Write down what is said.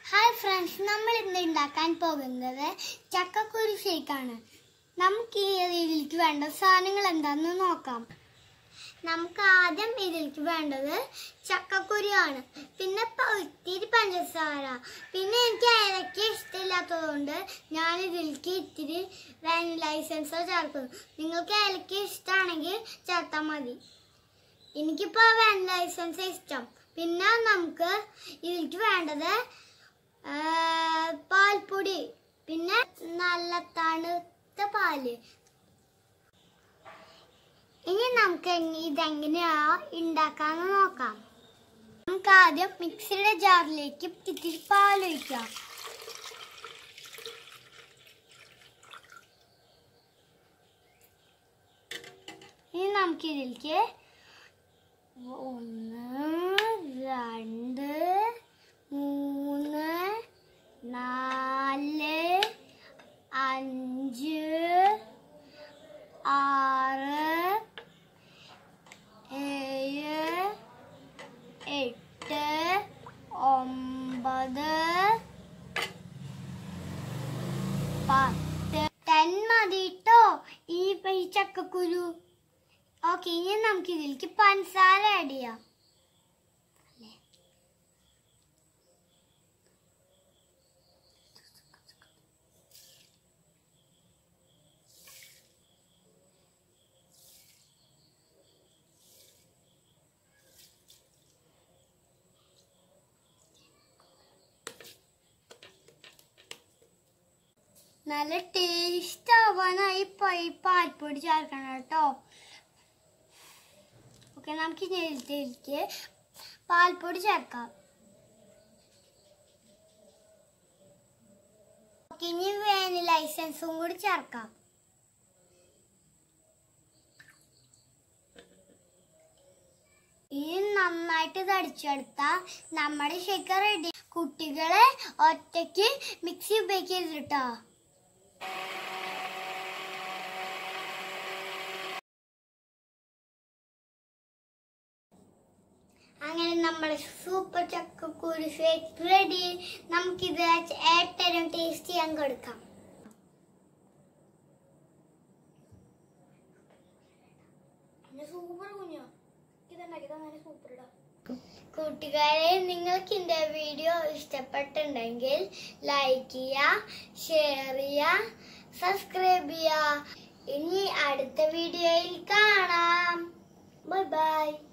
Hi friends, നമ്മൾ ഇന്ന് ഉണ്ടാക്കാൻ പോകുന്നത് ചക്കക്കുരു ഷേക്കാണ്. നമുക്ക് ഈ ഇതിലേക്ക് വേണ്ട സാധനങ്ങൾ എന്താണെന്ന് നോക്കാം. നമുക്ക് ആദ്യം ഇതിലേക്ക് വേണ്ടത് ചക്കക്കുരു ആണ്. പിന്നെ ഇത്തിരി പഞ്ചസാര. പിന്നെ എനിക്ക് ഏലക്ക ഇഷ്ടമില്ലാത്തതുകൊണ്ട് ഞാൻ ഇതിലേക്ക് ഇത്തിരി വാനില എസൻസ് ചേർക്കുന്നു. നിങ്ങൾക്ക് ഏലക്ക ഇഷ്ടമാണെങ്കിൽ ചേർത്താൽ മതി. എനിക്കിപ്പോൾ വാനില എസൻസ് ഇഷ്ടം. പിന്നെ നമുക്ക് ഇതിലേക്ക് വേണ്ടത് പാൽപ്പൊടി, പിന്നെ നല്ല തണുത്ത പാല്. ഇനി നമുക്ക് ഇതെങ്ങനെയാ ഉണ്ടാക്കാന്ന് നോക്കാം. നമുക്ക് ആദ്യം മിക്സിയുടെ ജാറിലേക്ക് ഇത്തിരി പാലൊഴിക്കാം. ഇനി നമുക്ക് ഇതിലേക്ക് 1 2 3 4 5 6 7 8 9 10 മതി ട്ടോ ഈ ചക്കക്കുരു. ഓക്കെ, ഇനി നമുക്ക് ഇതിലേക്ക് പഞ്ചസാര ആഡ് ചെയ്യാം. നല്ല ടേസ്റ്റ് ആവാനായി പാൽപ്പൊടി ചേർക്കണം കേട്ടോ. ഓക്കെ, നമുക്ക് ഇതിലേക്ക് പാൽപ്പൊടി ചേർക്കാം. ഓക്കെ, ഇനി വാനില എസൻസും കൂടി ചേർക്കാം. ഇനി നന്നായിട്ട് തടിച്ചെടുത്താൽ നമ്മുടെ ഷേക്ക് റെഡി. കുട്ടികളെ ഒറ്റയ്ക്ക് മിക്സി ഉപയോഗിക്കരുത് കേട്ടോ. അങ്ങനെ നമ്മുടെ സൂപ്പർ ചക്കക്കുരു ഷേക്ക് റെഡി. നമുക്കിത് ഏറ്റവും ടേസ്റ്റ് ചെയ്യാൻ കൊടുക്കാം. കൂട്ടുകാരെ, നിങ്ങൾക്ക് എന്റെ വീഡിയോ ഇഷ്ടപ്പെട്ടിട്ടുണ്ടെങ്കിൽ ലൈക്ക് ചെയ്യുക, ഷെയർ ചെയ്യുക, സബ്സ്ക്രൈബ് ചെയ്യുക. ഇനി അടുത്ത വീഡിയോയിൽ കാണാം. Bye by.